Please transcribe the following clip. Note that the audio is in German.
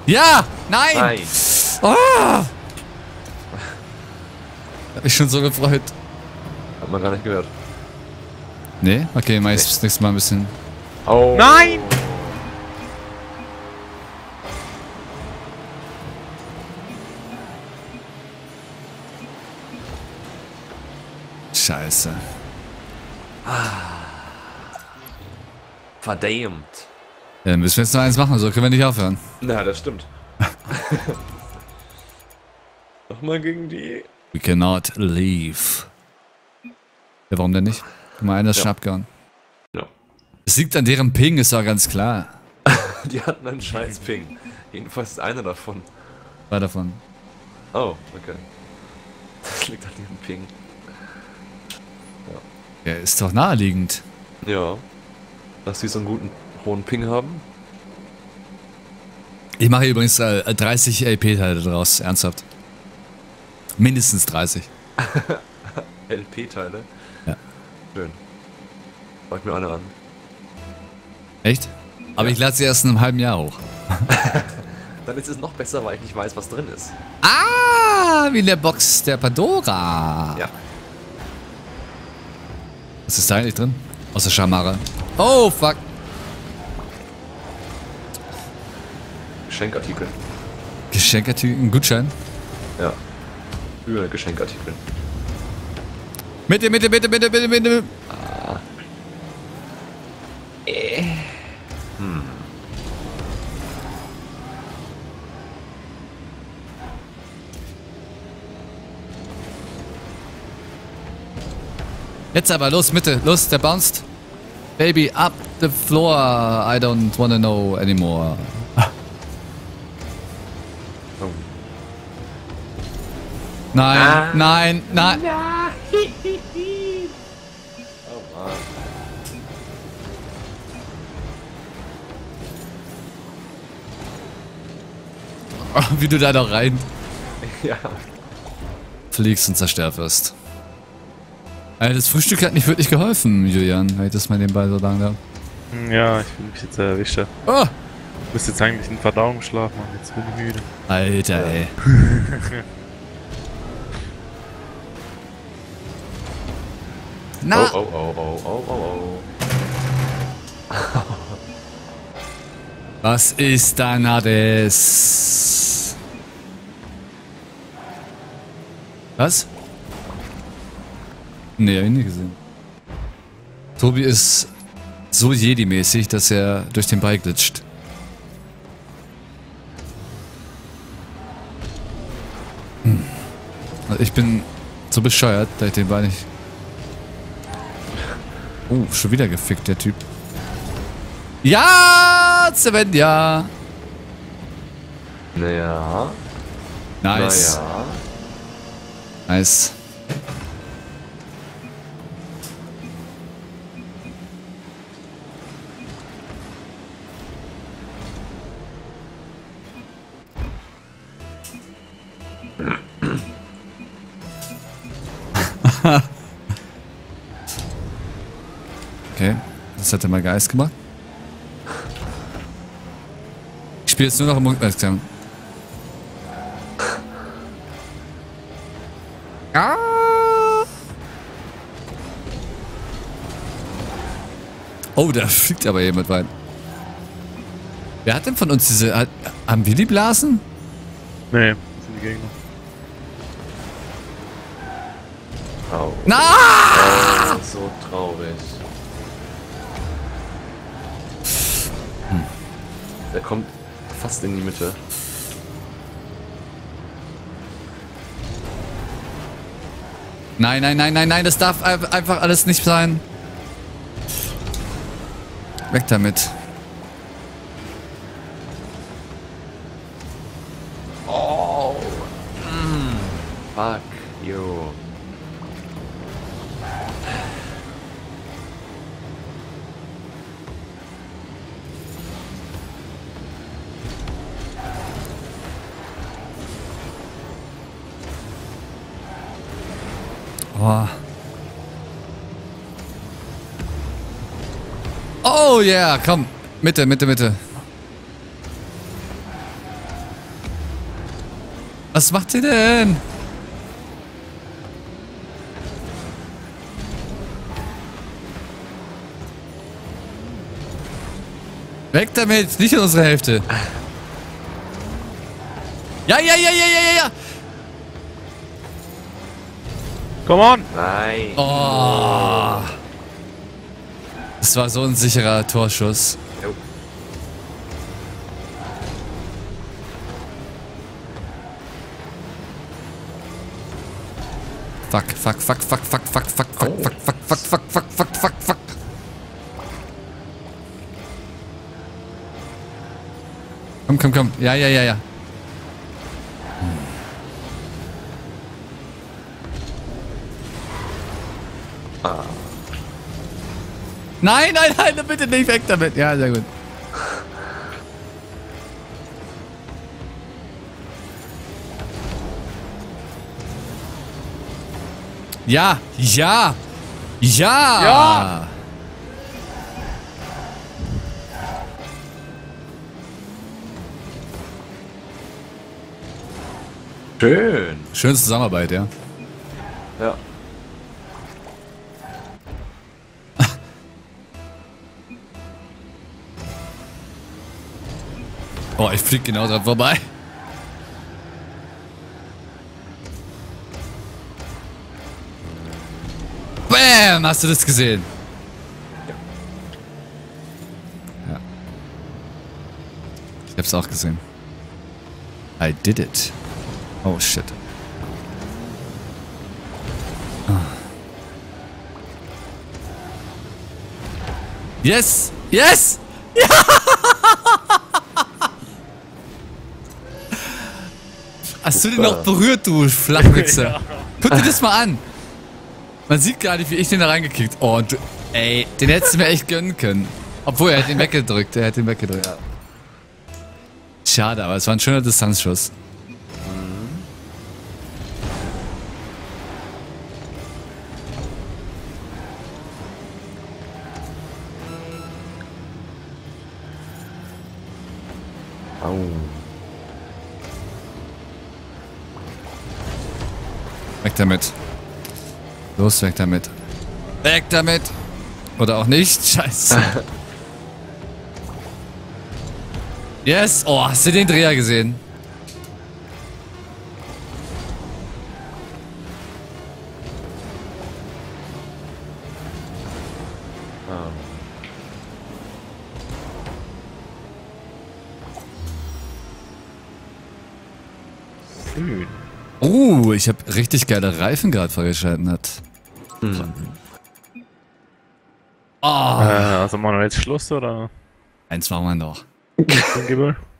Ja! Nein! Nein. Oh! Hab mich schon so gefreut. Hat man gar nicht gehört. Nee? Okay, mach ich das nächste Mal ein bisschen. Oh. Nein! Scheiße. Verdammt. Ja, dann müssen wir jetzt noch eins machen, so können wir nicht aufhören. Na, das stimmt. Nochmal gegen die... We cannot leave. Ja, warum denn nicht? Guck mal, einer ist Ja. schon abgehauen. Ja. Es liegt an deren Ping, ist doch ganz klar. Die hatten einen scheiß Ping. Jedenfalls einer davon. War davon. Oh, okay. Das liegt an dem Ping. Ja, ist doch naheliegend. Ja. Dass sie so einen guten hohen Ping haben. Ich mache hier übrigens 30 LP-Teile draus, ernsthaft. Mindestens 30. LP-Teile. Ja. Schön. Frag mir eine an. Echt? Aber Ja. ich lade sie erst in einem halben Jahr hoch. Dann ist es noch besser, weil ich nicht weiß, was drin ist. Ah, wie in der Box der Pandora. Ja. Was ist da eigentlich drin? Außer Schamara. Oh, fuck. Geschenkartikel. Geschenkartikel, ein Gutschein. Ja. Für Geschenkartikel. Mitte, Mitte, Mitte, Mitte, Mitte, Mitte. Jetzt aber, los, Mitte, los, der bounced. Baby, up the floor. I don't wanna know anymore. Oh. Nein, nein, nein. Oh Mann. Oh, wie du da noch rein Ja. fliegst und zerstört wirst. Alter, das Frühstück hat nicht wirklich geholfen, Julian, wenn ich das mal nebenbei so sagen darf. Ja, ich fühle mich jetzt erwischt. Ich Oh, müsste jetzt eigentlich einen Verdauungsschlaf machen, jetzt bin ich müde. Alter, ey. Na, Oh, oh, oh, oh, oh, oh. was ist da das? Was? Nee, hab ich nie gesehen. Tobi ist so Jedi-mäßig, dass er durch den Ball glitscht. Also ich bin so bescheuert, dass ich den Ball nicht... Oh, schon wieder gefickt, der Typ. Ja, Sven, ja. Naja. Nice. Naja. Nice. Okay, das hat er mal Geist gemacht. Ich spiele jetzt nur noch im Rückwärtsgang. Ah! Oh, da fliegt aber jemand rein. Wer hat denn von uns diese... Haben wir die Blasen? Nee, das sind die Gegner. Au. Na! Oh, so traurig. Der kommt fast in die Mitte. Nein, nein, nein, nein, nein, das darf einfach alles nicht sein. Weg damit. Oh. Fuck you. Oh. Oh yeah, komm. Mitte, Mitte, Mitte. Was macht ihr denn? Weg damit, nicht in unsere Hälfte. Ja. Come on! Nein. Oh. Das war so ein sicherer Torschuss. Jo. Fuck. Komm. Ja. Nein, bitte nicht weg damit. Ja, sehr gut. Ja. Schön. Schöne Zusammenarbeit, ja. Ja. Oh, ich flieg genau dran vorbei. Bam! Hast du das gesehen? Ja. Ich hab's auch gesehen. I did it. Oh shit. Yes! Yes! Ja! Hast du den noch berührt, du Flachwichser? Ja. Guck dir das mal an. Man sieht gar nicht, wie ich den da reingekickt. Oh, und du, ey, den hättest du mir echt gönnen können. Obwohl, er hat ihn weggedrückt. Ja. Schade, aber es war ein schöner Distanzschuss. Au. Weg damit. Los, weg damit. Weg damit! Oder auch nicht. Scheiße. Yes! Oh, hast du den Dreher gesehen? Schön. Ich habe richtig geile Reifen gerade vorgeschalten hat. Also machen wir jetzt Schluss, oder? Eins machen wir noch. Gibbel?